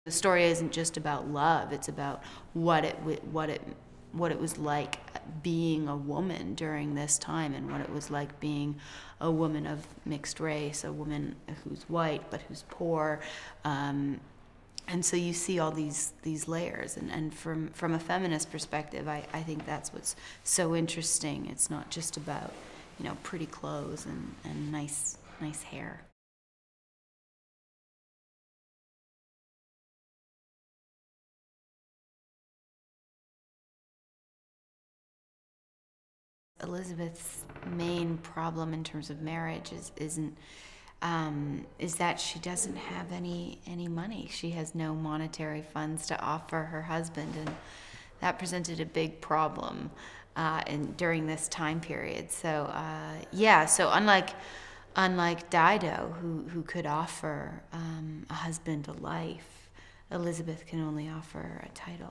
The story isn't just about love, it's about what it was like being a woman during this time, and what it was like being a woman of mixed race, a woman who's white but who's poor. And so you see all these layers, and from a feminist perspective, I think that's what's so interesting. It's not just about, pretty clothes and nice hair. Elizabeth's main problem in terms of marriage is that she doesn't have any money. She has no monetary funds to offer her husband, and that presented a big problem during this time period. So yeah, so unlike Dido, who could offer a husband a life, Elizabeth can only offer a title.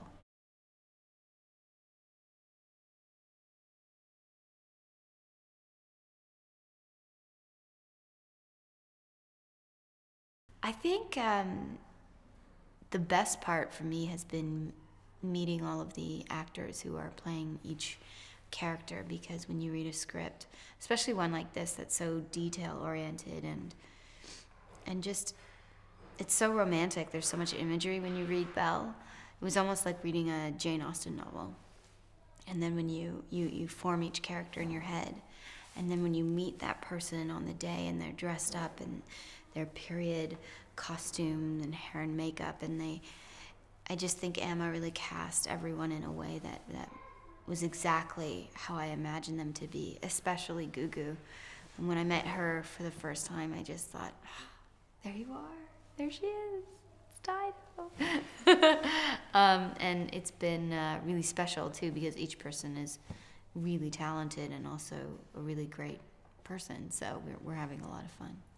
I think the best part for me has been meeting all of the actors who are playing each character, because when you read a script, especially one like this that's so detail oriented and just, it's so romantic. There's so much imagery when you read Belle. It was almost like reading a Jane Austen novel. And then when you form each character in your head, and then when you meet that person on the day and they're dressed up in their period costume and hair and makeup, and I just think Emma really cast everyone in a way that was exactly how I imagined them to be, especially Gugu. And when I met her for the first time, I just thought, oh, there you are, there she is, it's Dido. And it's been really special too, because each person is really talented and also a really great person, so we're having a lot of fun.